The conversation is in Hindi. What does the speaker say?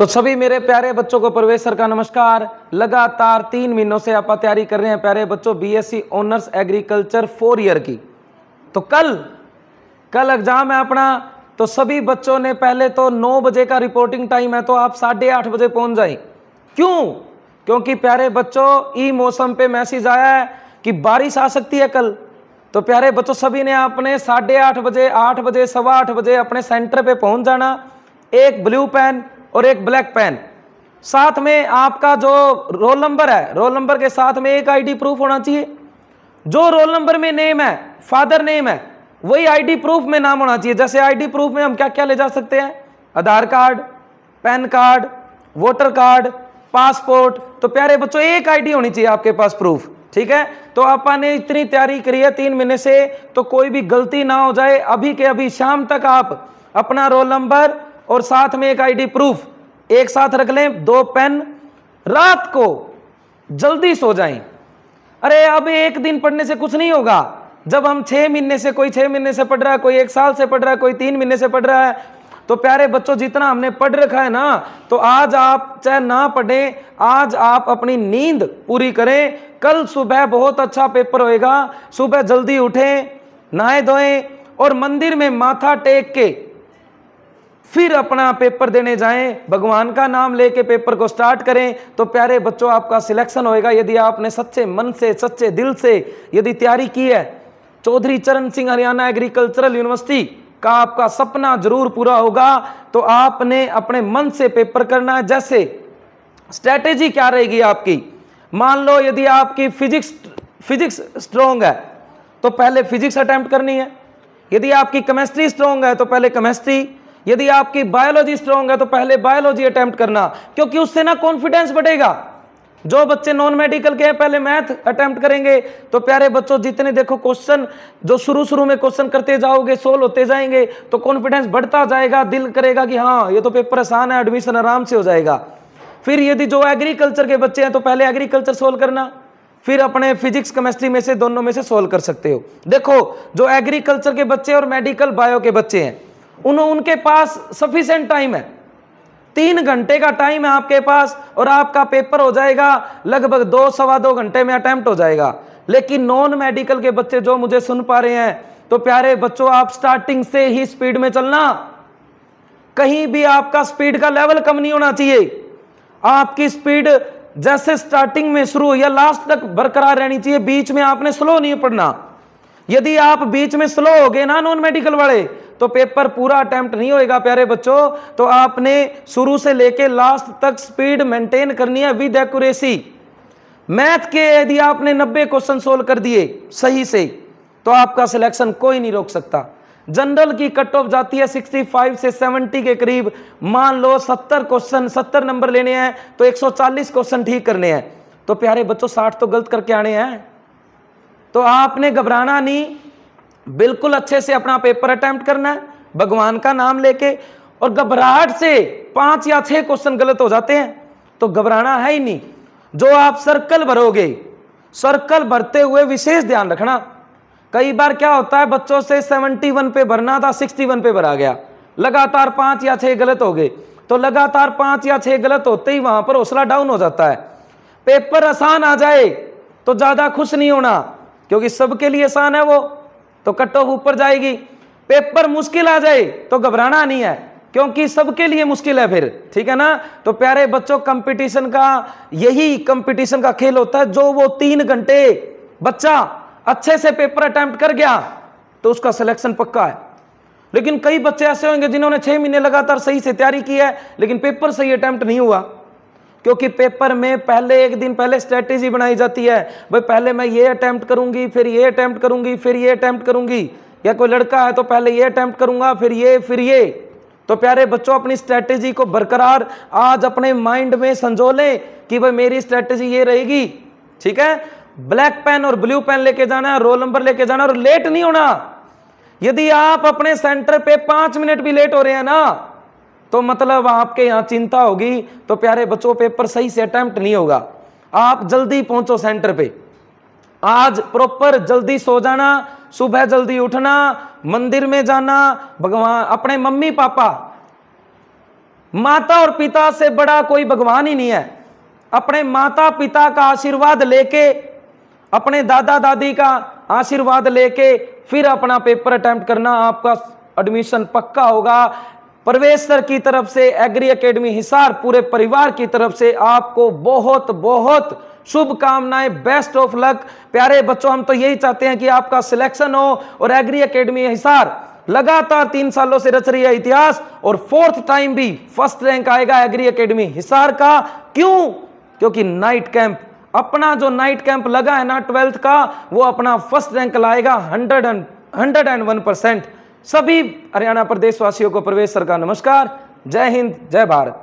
तो सभी मेरे प्यारे बच्चों को प्रवेश सर का नमस्कार। लगातार 3 महीनों से आप तैयारी कर रहे हैं प्यारे बच्चों बीएससी ऑनर्स एग्रीकल्चर 4 ईयर की। तो कल एग्जाम है अपना। तो सभी बच्चों ने पहले तो 9 बजे का रिपोर्टिंग टाइम है, तो आप 8:30 बजे पहुंच जाएं। क्यों? क्योंकि प्यारे बच्चों ई मौसम पे मैसेज आया है कि बारिश आ सकती है कल। तो प्यारे बच्चों सभी ने आपने 8:30 बजे, 8 बजे, 8:15 बजे अपने सेंटर पे पहुंच जाना। एक ब्लू पेन और एक ब्लैक पेन, साथ में आपका जो रोल नंबर है, रोल नंबर के साथ में एक आईडी प्रूफ होना चाहिए। जो रोल नंबर में नेम है, फादर नेम है, वही आईडी प्रूफ में नाम होना चाहिए। जैसे आईडी प्रूफ में हम क्या क्या ले जा सकते हैं? Aadhaar card, PAN card, voter card, passport. तो प्यारे बच्चों एक आईडी होनी चाहिए आपके पास प्रूफ, ठीक है। तो आपने इतनी तैयारी करी है 3 महीने से, तो कोई भी गलती ना हो जाए। अभी के अभी शाम तक आप अपना रोल नंबर और साथ में एक आईडी प्रूफ एक साथ रख लें, 2 पेन। रात को जल्दी सो जाएं। अरे अब एक दिन पढ़ने से कुछ नहीं होगा। जब हम 6 महीने से, कोई 6 महीने से पढ़ रहा है, कोई 1 साल से पढ़ रहा है, कोई 3 महीने से पढ़ रहा है, तो प्यारे बच्चों जितना हमने पढ़ रखा है ना, तो आज आप चाहे ना पढ़ें, आज आप अपनी नींद पूरी करें। कल सुबह बहुत अच्छा पेपर होएगा। सुबह जल्दी उठें, नहाए धोएं और मंदिर में माथा टेक के फिर अपना पेपर देने जाएं। भगवान का नाम लेके पेपर को स्टार्ट करें। तो प्यारे बच्चों आपका सिलेक्शन होएगा यदि आपने सच्चे मन से, सच्चे दिल से यदि तैयारी की है। चौधरी चरण सिंह हरियाणा एग्रीकल्चरल यूनिवर्सिटी का आपका सपना जरूर पूरा होगा। तो आपने अपने मन से पेपर करना है। जैसे स्ट्रेटेजी क्या रहेगी आपकी? मान लो यदि आपकी फिजिक्स स्ट्रॉन्ग है तो पहले फिजिक्स अटेम्प्ट करनी है। यदि आपकी केमिस्ट्री स्ट्रॉन्ग है तो पहले केमिस्ट्री। यदि आपकी बायोलॉजी स्ट्रॉन्ग है तो पहले बायोलॉजी अटेम्प्ट करना, क्योंकि उससे ना कॉन्फिडेंस बढ़ेगा। जो बच्चे नॉन मेडिकल के हैं पहले मैथ अटेम्प्ट करेंगे। तो प्यारे बच्चों जितने देखो क्वेश्चन जो शुरू में क्वेश्चन करते जाओगे, सोल्व होते जाएंगे, तो कॉन्फिडेंस बढ़ता जाएगा। दिल करेगा कि हाँ ये तो पेपर आसान है, एडमिशन आराम से हो जाएगा। फिर यदि जो एग्रीकल्चर के बच्चे हैं तो पहले एग्रीकल्चर सोल्व करना, फिर अपने फिजिक्स केमिस्ट्री में से दोनों में से सोल्व कर सकते हो। देखो जो एग्रीकल्चर के बच्चे और मेडिकल बायो के बच्चे हैं, उनके पास सफिशिएंट टाइम है। 3 घंटे का टाइम है आपके पास और आपका पेपर हो जाएगा लगभग 2 सवा 2 घंटे में अटेम्प्ट हो जाएगा। लेकिन नॉन मेडिकल के बच्चे जो मुझे सुन पा रहे हैं, तो प्यारे बच्चों आप स्टार्टिंग से ही स्पीड में चलना। कहीं भी आपका स्पीड का लेवल कम नहीं होना चाहिए। आपकी स्पीड जैसे स्टार्टिंग में शुरू या लास्ट तक बरकरार रहनी चाहिए। बीच में आपने स्लो नहीं पढ़ना। यदि आप बीच में स्लो हो गए ना नॉन मेडिकल वाले, तो पेपर पूरा अटेम्प्ट नहीं होएगा प्यारे बच्चों। तो आपने शुरू से लेके लास्ट तक स्पीड मेंटेन करनी है विद एक्यूरेसी। मैथ के यदि आपने 90 क्वेश्चन सोल्व कर दिए सही से, तो आपका सिलेक्शन कोई नहीं रोक सकता। जनरल की कट ऑफ जाती है 65 से 70 के करीब। मान लो 70 क्वेश्चन, 70 नंबर लेने हैं तो 140 क्वेश्चन ठीक करने हैं। तो प्यारे बच्चों 60 तो गलत करके आने हैं। तो आपने घबराना नहीं, बिल्कुल अच्छे से अपना पेपर अटेम्प्ट करना है भगवान का नाम लेके। और घबराहट से 5 या 6 क्वेश्चन गलत हो जाते हैं तो घबराना है ही नहीं। जो आप सर्कल भरोगे, सर्कल भरते हुए विशेष ध्यान रखना। कई बार क्या होता है बच्चों से 71 पे भरना था, 61 पे भरा गया, लगातार 5 या 6 गलत हो गए। तो लगातार 5 या 6 गलत होते ही वहां पर हौसला डाउन हो जाता है। पेपर आसान आ जाए तो ज्यादा खुश नहीं होना, क्योंकि सबके लिए आसान है वो, तो कट ऑफ ऊपर जाएगी। पेपर मुश्किल आ जाए तो घबराना नहीं है, क्योंकि सबके लिए मुश्किल है फिर, ठीक है ना। तो प्यारे बच्चों कंपटीशन का यही कंपटीशन का खेल होता है। जो वो 3 घंटे बच्चा अच्छे से पेपर अटेम्प्ट कर गया तो उसका सिलेक्शन पक्का है। लेकिन कई बच्चे ऐसे होंगे जिन्होंने 6 महीने लगातार सही से तैयारी की है, लेकिन पेपर सही अटेम्प्ट नहीं हुआ। क्योंकि पेपर में पहले एक दिन पहले स्ट्रेटेजी बनाई जाती है। भाई पहले मैं ये अटेम्प्ट करूंगी, फिर ये अटेम्प्ट करूंगी, फिर ये अटेम्प्ट करूंगी। या कोई लड़का है तो पहले ये अटेम्प्ट करूंगा, फिर ये। तो प्यारे बच्चों अपनी स्ट्रेटेजी को बरकरार आज अपने माइंड में संजो लें कि भाई मेरी स्ट्रेटेजी ये रहेगी, ठीक है। ब्लैक पेन और ब्लू पेन लेके जाना है, रोल नंबर लेके जाना और लेट नहीं होना। यदि आप अपने सेंटर पे 5 मिनट भी लेट हो रहे हैं ना, तो मतलब आपके यहां चिंता होगी। तो प्यारे बच्चों पेपर सही से अटेम्प्ट नहीं होगा। आप जल्दी पहुंचो सेंटर पे। आज प्रॉपर जल्दी सो जाना, सुबह जल्दी उठना, मंदिर में जाना, भगवान अपने मम्मी पापा माता और पिता से बड़ा कोई भगवान ही नहीं है। अपने माता पिता का आशीर्वाद लेके, अपने दादा दादी का आशीर्वाद लेके फिर अपना पेपर अटेम्प्ट करना, आपका एडमिशन पक्का होगा। प्रवेश सर की तरफ से, एग्री एकेडमी हिसार पूरे परिवार की तरफ से आपको बहुत बहुत शुभकामनाएं, बेस्ट ऑफ लक। प्यारे बच्चों, हम तो यही चाहते हैं कि आपका सिलेक्शन हो और एग्री एकेडमी हिसार लगातार 3 सालों से रच रही है इतिहास और 4th टाइम भी फर्स्ट रैंक आएगा एग्री एकेडमी हिसार का। क्यों? क्योंकि नाइट कैंप, अपना जो नाइट कैंप लगा है ना 12th का, वो अपना फर्स्ट रैंक लाएगा 101%। सभी हरियाणा प्रदेश वासियों को प्रवेश सर का नमस्कार। जय हिंद, जय भारत।